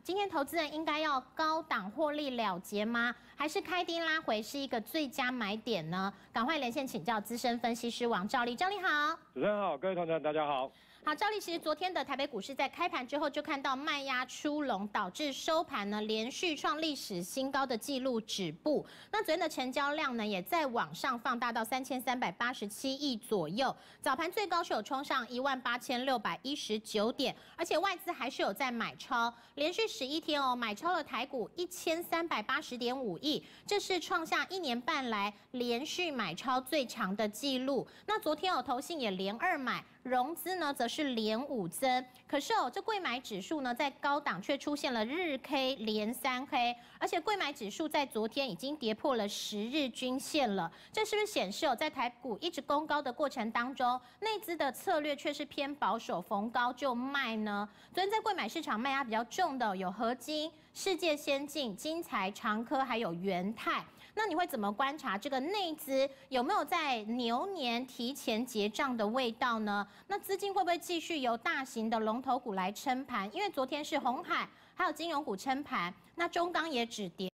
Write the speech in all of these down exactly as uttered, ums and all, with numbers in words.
今天投资人应该要高档获利了结吗？还是开低拉回是一个最佳买点呢？赶快连线请教资深分析师王兆立，兆立好。 主持人好，各位同学大家好。 好，兆立，其实昨天的台北股市在开盘之后就看到卖压出笼，导致收盘呢连续创历史新高的纪录止步。那昨天的成交量呢也在往上放大到三千三百八十七亿左右，早盘最高是有冲上一万八千六百一十九点，而且外资还是有在买超，连续十一天哦买超了台股一千三百八十点五亿，这是创下一年半来连续买超最长的纪录。那昨天有投信也连二买。融资呢，则是连五增，可是哦，这柜买指数呢，在高档却出现了日 K 连三 K， 而且柜买指数在昨天已经跌破了十日均线了，这是不是显示哦，在台股一直攻高的过程当中，内资的策略却是偏保守，逢高就卖呢？昨天在柜买市场卖压比较重的有合金、世界先进、金材、长科，还有元泰。那你会怎么观察这个内资有没有在牛年提前结账的味道呢？那资金会不会继续由大型的龙头股来撑盘？因为昨天是鸿海还有金融股撑盘，那中钢也止跌。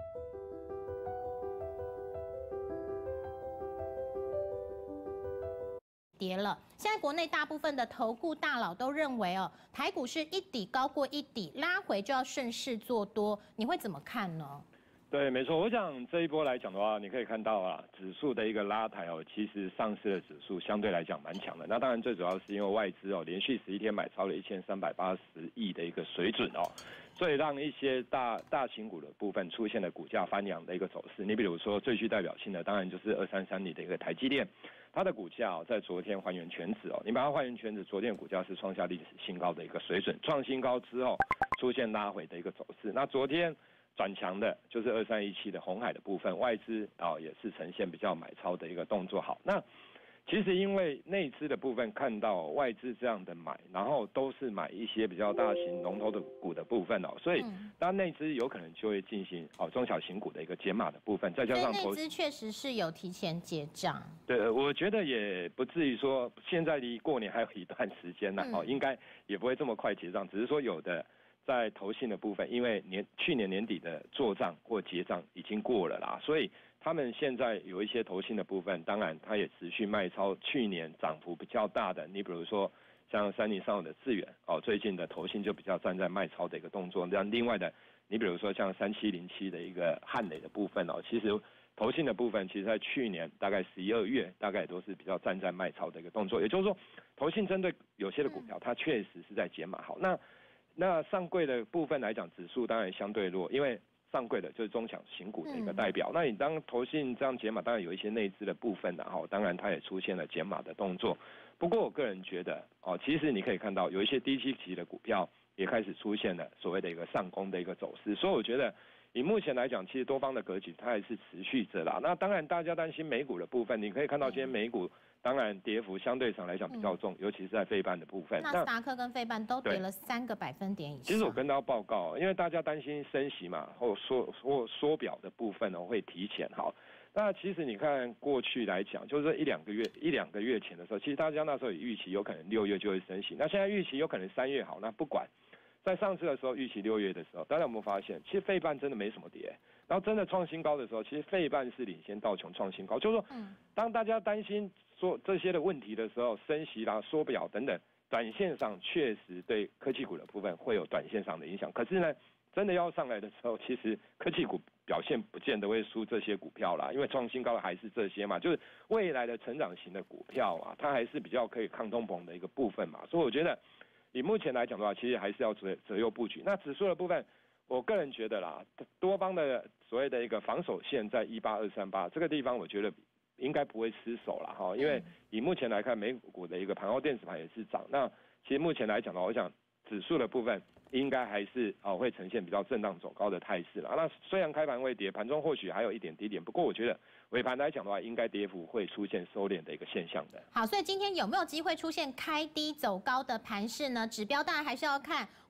跌了。现在国内大部分的投顾大佬都认为哦，台股是一底高过一底，拉回就要顺势做多，你会怎么看呢？ 对，没错。我想这一波来讲的话，你可以看到啊，指数的一个拉抬哦，其实上市的指数相对来讲蛮强的。那当然最主要是因为外资哦，连续十一天买超了一千三百八十亿的一个水准哦，所以让一些大大型股的部分出现了股价翻扬的一个走势。你比如说最具代表性的，当然就是二三三零的一个台积电，它的股价哦，在昨天还原全指哦，你把它还原全指，昨天股价是创下历史新高的一个水准，创新高之后出现拉回的一个走势。那昨天转强的就是二三一七的鸿海的部分，外资啊、哦、也是呈现比较买超的一个动作。好，那其实因为内资的部分看到外资这样的买，然后都是买一些比较大型龙头的股的部分哦，所以当内资有可能就会进行哦中小型股的一个减码的部分，再加上内资确实是有提前结账。 对，我觉得也不至于说现在离过年还有一段时间呢、嗯，哦，应该也不会这么快结账，只是说有的。在投信的部分，因为年去年年底的做账或结账已经过了啦，所以他们现在有一些投信的部分，当然它也持续卖超去年涨幅比较大的。你比如说像三零三五的智原哦，最近的投信就比较站在卖超的一个动作。那另外的，你比如说像三七零七的一个汉磊的部分哦，其实投信的部分，其实在去年大概十一二月，大概也都是比较站在卖超的一个动作。也就是说，投信针对有些的股票，它确实是在减码。好，那。那上柜的部分来讲，指数当然相对弱，因为上柜的就是中小型股的一个代表。嗯、那你当投信这样减码，当然有一些内资的部分然后当然它也出现了减码的动作。不过我个人觉得，哦，其实你可以看到有一些低基期的股票也开始出现了所谓的一个上攻的一个走势，所以我觉得以目前来讲，其实多方的格局它还是持续着啦。那当然大家担心美股的部分，你可以看到今天美股。当然，跌幅相对上来讲比较重，嗯、尤其是在费半的部分。 纳斯达克跟费半都跌了三个百分点以上。 其实我跟大家报告，因为大家担心升息嘛，或缩或缩表的部分呢会提前好。那其实你看过去来讲，就是一两个月一两个月前的时候，其实大家那时候也预期有可能六月就会升息。那现在预期有可能三月好，那不管。在上次的时候预期六月的时候，大家有没有发现，其实费半真的没什么跌，然后真的创新高的时候，其实费半是领先道琼创新高。就是说，当大家担心说这些的问题的时候，升息啦、缩表等等，短线上确实对科技股的部分会有短线上的影响。可是呢，真的要上来的时候，其实科技股表现不见得会输这些股票啦，因为创新高的还是这些嘛，就是未来的成长型的股票啊，它还是比较可以抗通膨的一个部分嘛。所以我觉得。以目前来讲的话，其实还是要择择优布局。那指数的部分，我个人觉得啦，多方的所谓的一个防守线在一八二三八这个地方，我觉得应该不会失守了哈。因为以目前来看，美股的一个盘后电子盘也是涨。那其实目前来讲的话，我想指数的部分应该还是哦会呈现比较震荡走高的态势了。那虽然开盘会跌，盘中或许还有一点低点，不过我觉得尾盘来讲的话，应该跌幅会出现收敛的一个现象的。 好，所以今天有没有机会出现开低走高的盘势呢？指标当然还是要看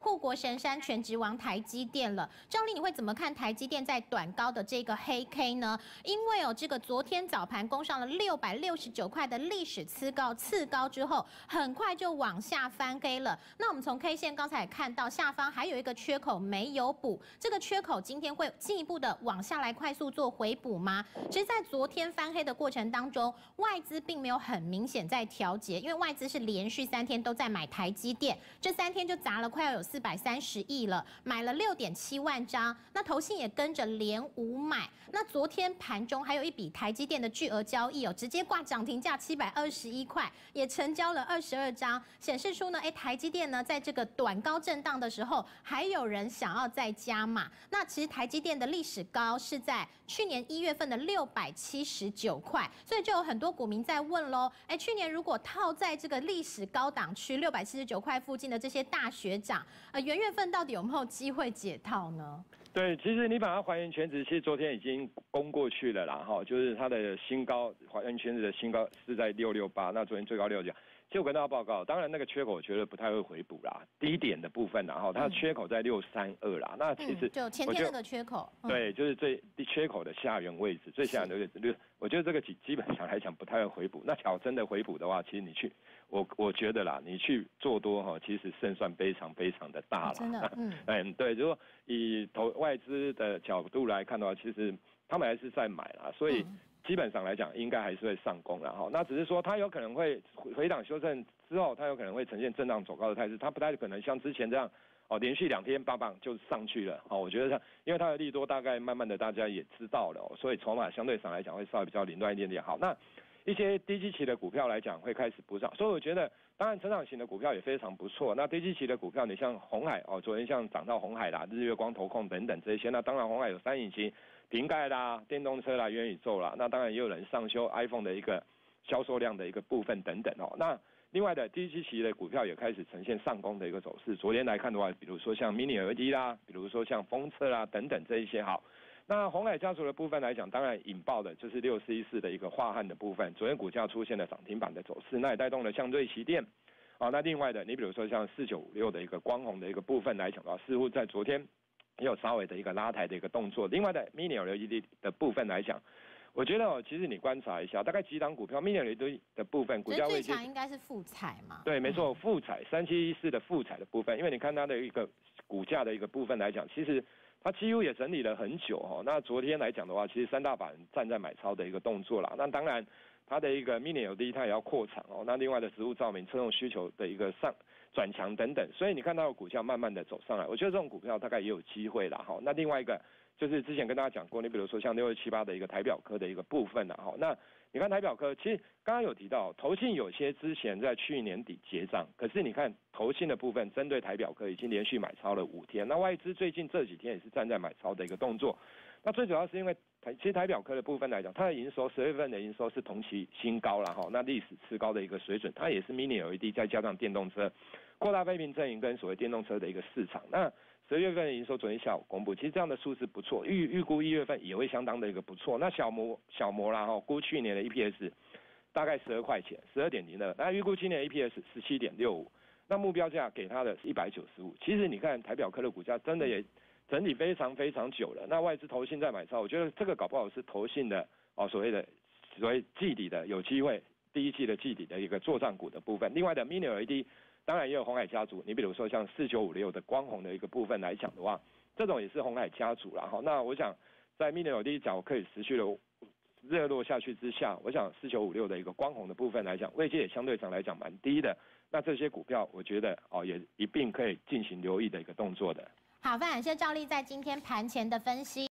护国神山全职王台积电了。赵丽，你会怎么看台积电在短高的这个黑 K 呢？因为哦，这个昨天早盘攻上了六百六十九块的历史次高，次高之后，很快就往下翻黑了。那我们从 K 线刚才也看到下方还有一个缺口没有补，这个缺口今天会进一步的往下来快速做回补吗？其实，在昨天翻黑的过程当中，外资并没有很明显在调节，因为外资是连续三天都在买台积电，这三天就砸了快要有四百三十亿了，买了六点七万张，那投信也跟着连五买。那昨天盘中还有一笔台积电的巨额交易哦，直接挂涨停价七百二十一块，也成交了二十二张，显示出呢，哎，台积电呢在这个短高震荡的时候，还有人想要再加码。那其实台积电的历史高是在去年一月份的六百七十九块，所以就有很多股民在问喽，哎，去年如果套在这个历史高档区六百七十九块附近的这些大学长，呃，元月份到底有没有机会解套呢？ 对，其实你把它还原全值，其实昨天已经攻过去了啦，哈，就是它的新高还原全值的新高是在六六八，那昨天最高六九。其实我跟大家报告，当然那个缺口我觉得不太会回补啦，低点的部分啦，哈，它的缺口在六三二啦，那其实、 嗯、就前天那个缺口， 嗯、对，就是最缺口的下缘位置，最下缘的位置，我觉得这个基基本上来讲不太会回补。那假如真的回补的话，其实你去，我我觉得啦，你去做多哈，其实胜算非常非常的大啦。 真的，嗯， 嗯，对，如果以投外资的角度来看的话，其实他们还是在买啦，所以。嗯基本上来讲，应该还是会上攻了哈。那只是说，它有可能会回档修正之后，它有可能会呈现震荡走高的态势，它不太可能像之前这样哦，连续两天棒棒就上去了。哦，我觉得它，因为它的利多大概慢慢的大家也知道了、哦，所以筹码相对上来讲会稍微比较凌乱一点点。好，那一些低基期的股票来讲会开始补涨，所以我觉得，当然成长型的股票也非常不错。那低基期的股票，你像鸿海哦，昨天像涨到鸿海啦、日月光投控等等这些，那当然鸿海有三引擎。瓶盖啦、电动车啦、元宇宙啦，那当然也有人上修 iPhone 的一个销售量的一个部分等等哦。那另外的低基期的股票也开始呈现上攻的一个走势。昨天来看的话，比如说像 Mini L E D 啦，比如说像风车啦等等这一些好。那鸿海家族的部分来讲，当然引爆的就是六四一四的一个樺汉的部分，昨天股价出现了涨停板的走势，那也带动了像瑞奇电啊。那另外的，你比如说像四九五六的一个光弘的一个部分来讲的话，似乎在昨天。也有稍微的一个拉抬的一个动作。另外的 Mini L E D 的部分来讲，我觉得哦，其实你观察一下，大概几档股票 Mini L E D 的部分，股价位最强应该是富彩嘛？ 对，没错，富彩三七一四的富彩的部分，因为你看它的一个股价的一个部分来讲，其实它几乎也整理了很久哦。那昨天来讲的话，其实三大法人站在买超的一个动作啦。那当然，它的一个 Mini L E D 它也要扩产哦。那另外的植物照明、车用需求的一个上。转强等等，所以你看到的股价慢慢的走上来，我觉得这种股票大概也有机会啦哈。那另外一个就是之前跟大家讲过，你比如说像六二七八的一个台表科的一个部分啦哈。那你看台表科，其实刚刚有提到投信有些之前在去年底结账，可是你看投信的部分针对台表科已经连续买超了五天，那外资最近这几天也是站在买超的一个动作。那最主要是因为台其实台表科的部分来讲，它的营收十月份的营收是同期新高了哈，那历史次高的一个水准，它也是 Mini L E D 再加上电动车，扩大非屏阵营跟所谓电动车的一个市场。那十月份的营收昨天下午公布，其实这样的数字不错，预预估一月份也会相当的一个不错。那小摩小摩啦哈，估去年的 E P S 大概十二块钱，十二点零二，那预估今年的 E P S 十七点六五，那目标价给它的是一百九十五。其实你看台表科的股价真的也。整理非常非常久了，那外资投信在买超，我觉得这个搞不好是投信的哦，所谓的所谓季底的有机会，第一季的季底的一个作战股的部分。另外的 Mini L E D， 当然也有鸿海家族，你比如说像四九五六的光弘的一个部分来讲的话，这种也是鸿海家族啦。哈，那我想在 Mini L E D 角可以持续的热络下去之下，我想四九五六的一个光弘的部分来讲，位阶也相对上来讲蛮低的。那这些股票，我觉得哦也一并可以进行留意的一个动作的。 好，非常感谢赵丽在今天盘前的分析。